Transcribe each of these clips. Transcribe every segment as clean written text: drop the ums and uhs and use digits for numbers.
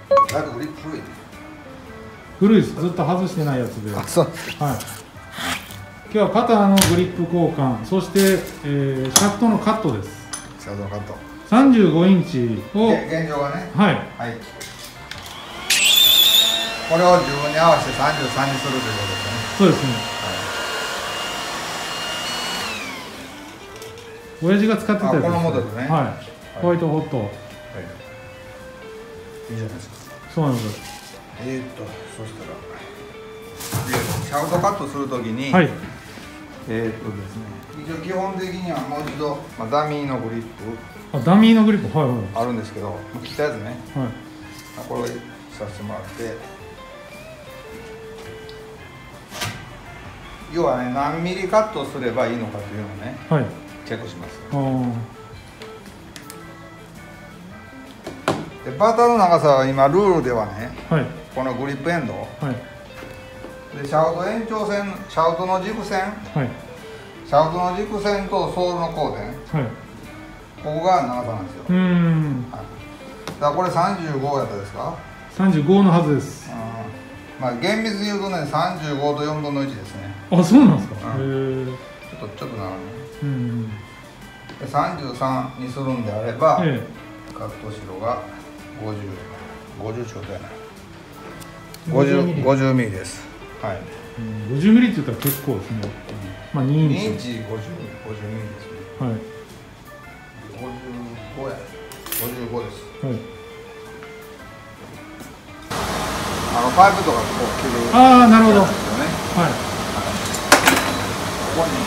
だいぶグリップ古いね。 古いです。ずっと外してないやつで。 あ、そう。 はい。今日はパターのグリップ交換、そして、シャフトのカットです。 シャフトのカット。 35インチを現状がね。 はい。 はい。これを自分に合わせて33にするということですね。 そうですね。親父が使ってたやつです。 このモデルね。 はい。ホワイトホット。はい。 いいじゃないですか。 そうなんです。 そしたら、シャフトカットするときに、 はい。 ですね、一応基本的にはもう一度、ダミーのグリップ。 あ、ダミーのグリップ、はいはい。 あるんですけど、切ったやつね。 はい。 これをさせてもらって。要はね、何ミリカットすればいいのかというのをね、 はい。 チェックします。 あでバターの長さは今ルールではね、 はい。 このグリップエンド、 はい。 でシャフト延長線、シャフトの軸線、 はい。 シャフトの軸線とソールの交点、 はい。 ここが長さなんですよ。 はい、 だからこれ35やったですか ？35のはずです。 厳密に言うとね、35と4分の1ですね。 あ、そうなんですか。へえ。 ちょっと長いね。 で33にするんであれば、カットしろが50ちょうどやな。50ミリです。はい。 50ミリって言ったら結構ですね。まあ2インチ。 2インチ50ミリですね。 はい。 55や。55です。 はい。 パイプとかこう切る。 ああ、なるほど。はい。 ここに。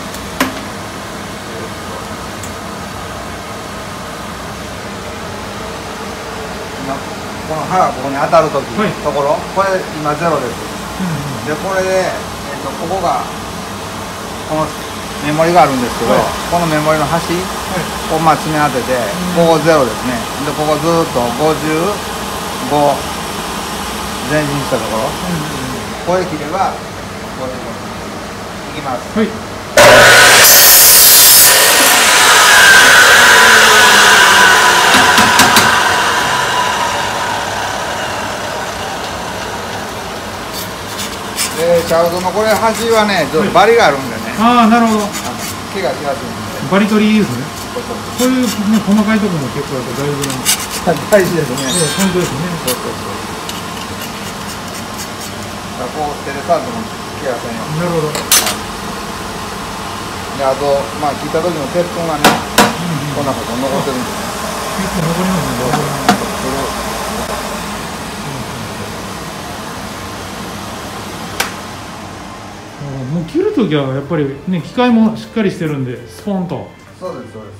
この刃がここに当たるとき、ところ、これ今ゼロです。で、これで、ここが、このメモリがあるんですけど、このメモリの端を爪当てて、ここゼロですね。で、ここずっと55前進したところ、これ切れば、これいきます。はい。シャフトのこれ端はね、ちょっとバリがあるんでね。 ああ、なるほど。 毛がしやすいんで。 バリ取りいいですね。こういうね、細かいところも結構やっぱ大事ですね。 本当ですね。 こう手で触っても毛がせんよ。 なるほど。 で、あと、切った時の鉄粉がね、こんなこと残ってるんです。 結構残りますね。もう切るときはやっぱりね、機械もしっかりしてるんでスポンと。 そうですそうです。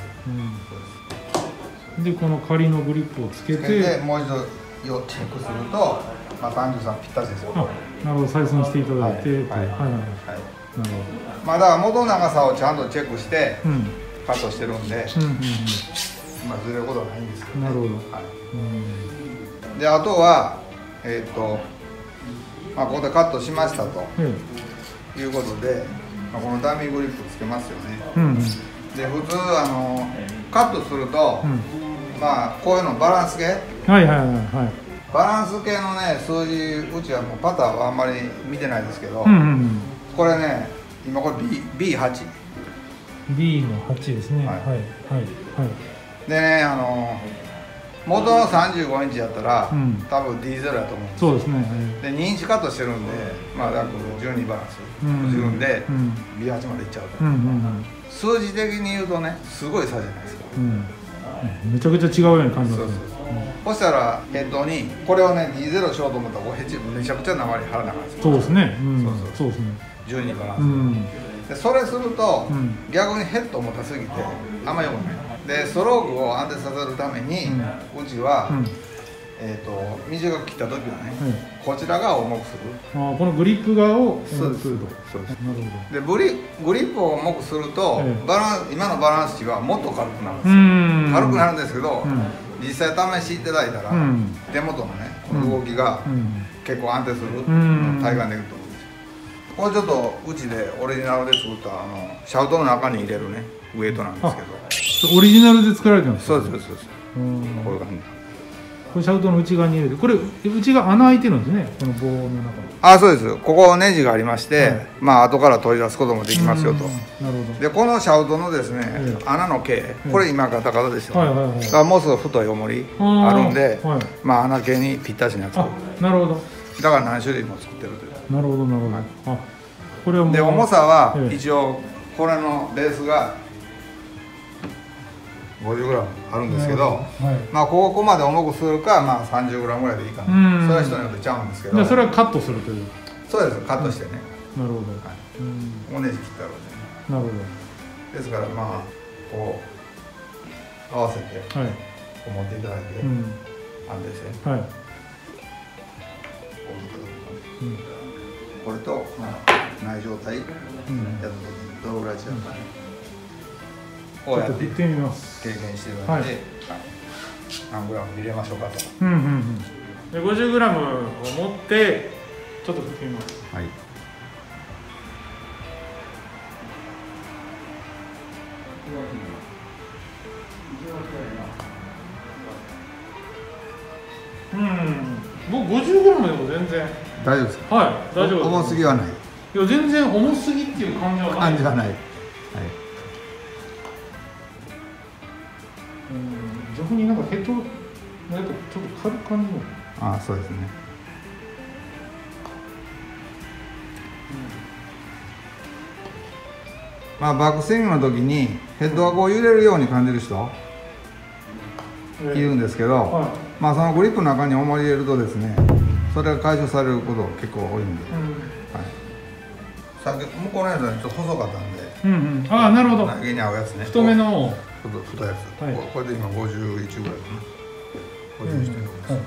でこの仮のグリップをつけてもう一度チェックすると、33ぴったしですよ。 なるほど、採寸していただいて、はいはいはい。なるほど。だから元の長さをちゃんとチェックしてカットしてるんで、ずれることはないんですけどね。 なるほど。 で、あとはここでカットしましたと。いうことで、このダミーグリップつけますよね。で、普通カットすると、こういうのバランス系、バランス系のね数字、うちはもうパターはあんまり見てないですけど、これね、今これ B8。 B の8ですね。はいはいはい。 でね、元の35インチやったら、多分 D0 やと思うんです。 そうですね。 で、2インチカットしてるんで、約12バランスするんで、B8 までいっちゃうと。数字的に言うとね、すごい差じゃないですか。 めちゃくちゃ違うように感じます。 そしたらヘッドにこれをね D0 しようと思ったらめちゃくちゃ鉛貼らなかったんですよ。 そうですね。そうですね。 12バランス。でそれすると逆にヘッド重たすぎてあんまよくない。でストロークを安定させるためにうちは短く切った時はね、こちら側を重くする。 このグリップ側を重くすると。 でグリップを重くすると今のバランス値はもっと軽くなるんですよ。軽くなるんですけど、実際試していただいたら手元のねこの動きが結構安定する体感できると思うんですよ。これちょっとうちでオリジナルで作ったシャフトの中に入れるねウエイトなんですけど。 オリジナルで作られてるんですか？ そうです。こういう感じ。 これシャフトの内側に入れて、これ内側穴開いてるんですね、この棒の中に。 あ、そうです。ここネジがありまして、まあ後から取り出すこともできますよと。 なるほど。 でこのシャフトのですね、穴の径、これ今ガタガタでしょ。だからもうすぐ太い重りあるんで、まあ穴径にぴったしなやつ。 なるほど。 だから何種類も作ってるという。 なるほどなるほど。あ、これはもう。 で重さは一応これのベースが50g あるんですけど、まあここまで重くするか、まあ30g ぐらいでいいかな。それは人によってちゃうんですけど。 それはカットするという。 そうです。カットしてね。 なるほど。 おネジ切ったらね。 なるほど。ですからまあこう合わせてこう持っていただいて安定して。はい。これとない状態やった時にどのぐらい違うかね。こうやって経験していただいて、何グラム入れましょうかと。 で50グラムを持ってちょっと振ってみます。はい。僕50グラムでも全然大丈夫ですか。 はい、大丈夫。 重すぎはない。 いや全然重すぎっていう感じはない。 感じはない。はい。 逆になんかヘッドなんかちょっと軽く感じる。 ああ、そうですね。まあバックスイングの時にヘッドがこう揺れるように感じる人いるんですけど、まあそのグリップの中に重り入れるとですね、それが解消されること結構多いんで、さっき向こうのやつはちょっと細かったんで、 ああ、なるほど。 投げに合うやつね。 太めの太いやつ。これで今51ぐらいかな。51.6です。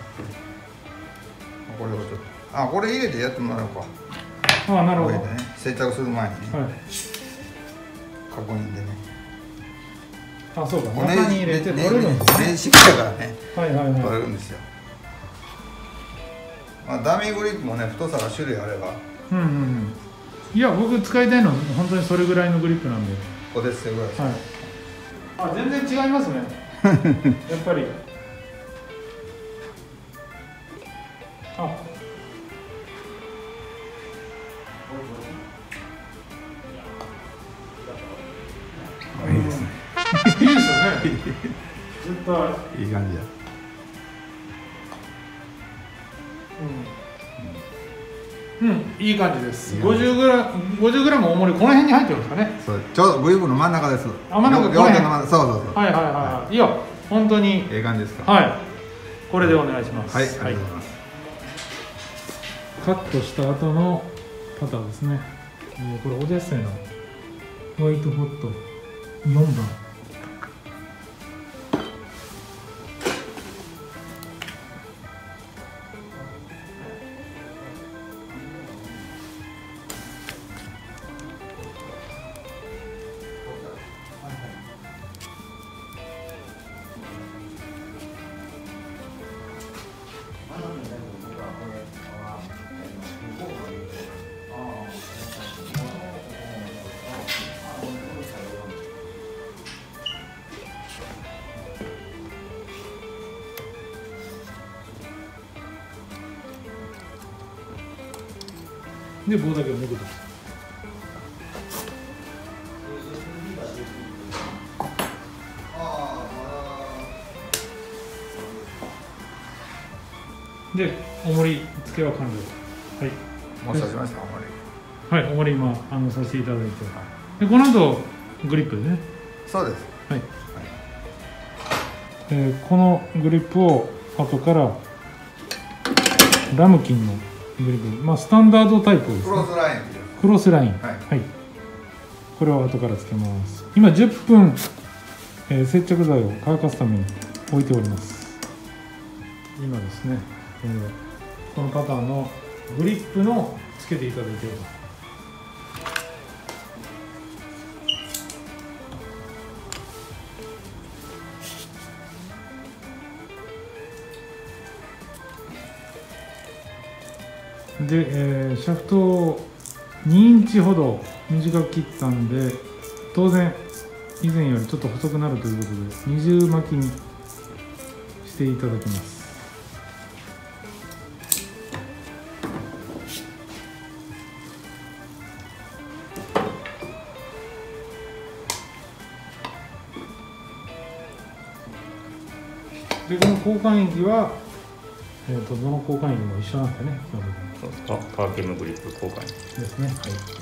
これをちょっと、あ、これ入れてやってもらおうか。 ああ、なるほど。 接着する前にね。確認でね。 あ、そうか。中に入れて取れるんですね。 電子機だからね。取れるんですよ。まあダミーグリップもね、太さが種類あれば。 いや、僕使いたいのは本当にそれぐらいのグリップなんで。 ここですぐらいです。 あ、全然違いますね。やっぱり。あ。 いいですね。 いいですよね。絶対。 いい感じだ。 いい感じです。50グラム重りこの辺に入ってるんですかね。 そう、ちょうどグリップの真ん中です。 あ、真ん中。 両手の真ん中。そうそうそう。 はい。いや、本当に。 いい感じですか。 はい。これでお願いします。 はい、ありがとうございます。 カットした後のパターですね。これオデッセイのホワイトホット4番。で棒だけを抜くと。で重り付けは完了。はい。 もう刺しました。重り。はい、重り今させていただいて。でこの後グリップですね。 そうです。はい。 このグリップを後からラムキンのグリップ、まあスタンダードタイプですね。 クロスライン。 クロスライン。はい。これを後からつけます。今10分、接着剤を乾かすために置いております。今ですね、このパターンのグリップのつけていただいています。で、シャフトを2インチほど短く切ったんで、当然以前よりちょっと細くなるということで二重巻きにしていただきます。 でこの交換液は、どの交換液も一緒なんですよね。 そうです。パーケムグリップ交換液ですね。はい。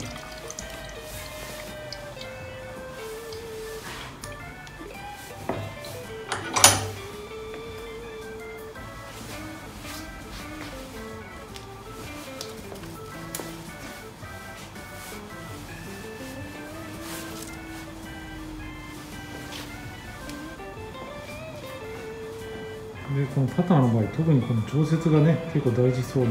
でこのパターの場合、特にこの調節がね結構大事そうな。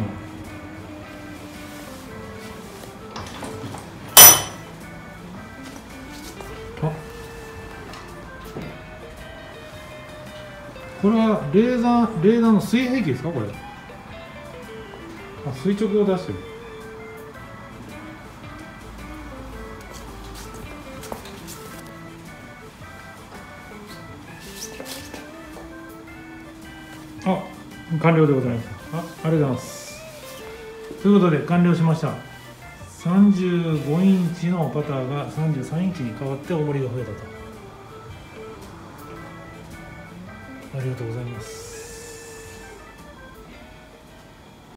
これはレーザーの水平器ですかこれ。垂直を出してる。完了でございます。ありがとうございます。ということで完了しました。35インチのパターが33インチに変わって重りが増えたと。ありがとうございます。